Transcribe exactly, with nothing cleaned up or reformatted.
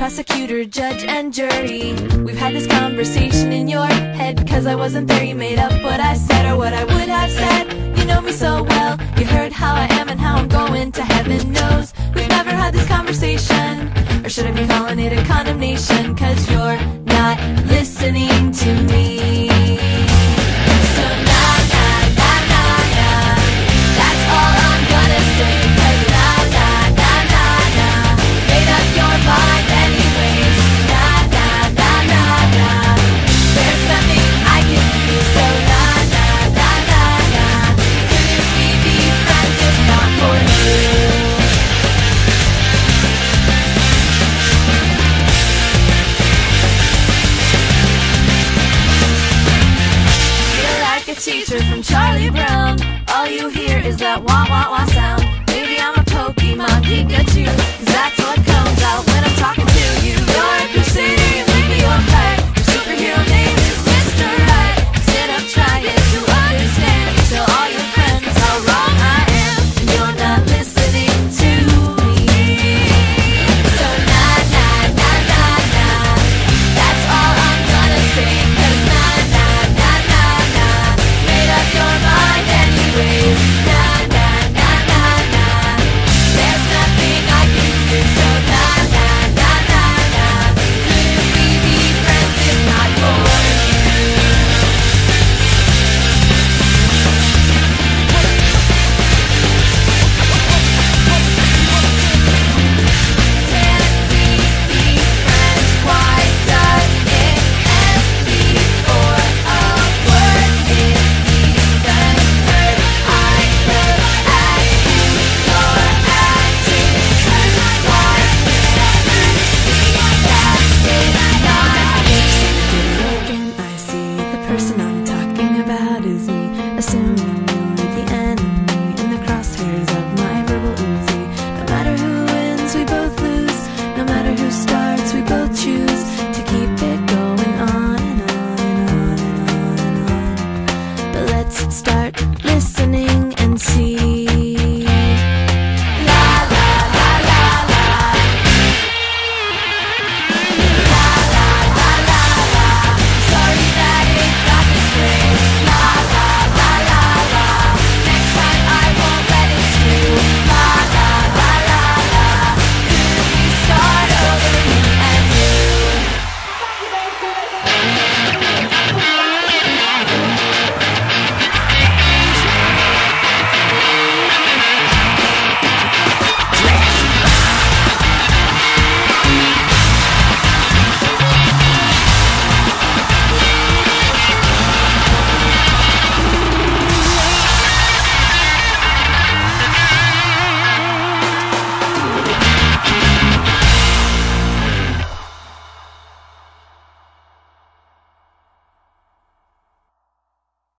prosecutor, judge, and jury. We've had this conversation in your head, cause I wasn't there. You made up what I said or what I would have said. You know me so well, you heard how I am and how I'm going to heaven knows. We've never had this conversation, or should I be calling it a condemnation? Cause you're not listening to me. So nah, nah, nah, nah, nah, that's all I'm gonna say. Cause nah, nah, nah, nah, nah, made up your mind anyways. Nah, nah, nah, nah, nah, there's nothing I can do. So nah, nah, nah, nah, nah, couldn't we be friends if not for you? A teacher from Charlie Brown, all you hear is that wah wah wah sound. Maybe I'm a Pokemon Pikachu, cause that's what comes out when I'm talking to you. You're a crusader, you make me your fight. Your superhero name is Mister Right. Instead of trying to understand, you tell all your friends how wrong I am, and you're not listening to me. So nah, nah, nah, nah, nah, that's all I'm gonna say. Cause nah, nah, nah, nah, nah, made up your mind anyways. Nah, nah, nah, nah, nah, there's nothing I can do. So nah, nah, nah, nah, nah, couldn't we be friends if not for you? Can't we be friends? Why does it end before a word is even heard? I look at you, your acting's hurt. Why can't you see that it's not me? So did it again, I see the person I'm talking about is me, assuming